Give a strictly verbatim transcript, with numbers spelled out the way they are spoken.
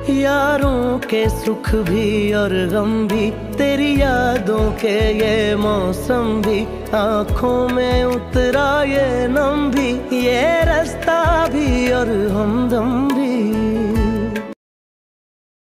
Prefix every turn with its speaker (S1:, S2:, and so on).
S1: यारों के सुख भी और गम भी, तेरी यादों के ये मौसम भी, आँखों में उतरा ये नम भी, ये रास्ता भी और हमदम भी।